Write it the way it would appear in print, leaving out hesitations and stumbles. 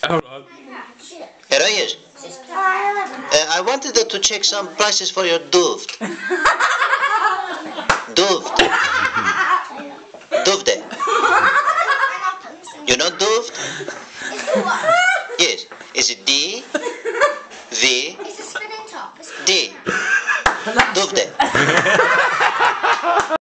Heroes, I wanted to check some prices for your dove. Dove. Dove. You know dove? Yes. Is it D? V? D. Dove.